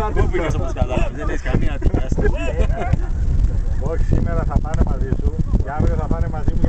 Κόπηκες όπως κατάλαβες, δεν έχεις καμία αντικάστη. Όχι, σήμερα θα πάνε μαζί σου και αύριο θα πάνε μαζί μου.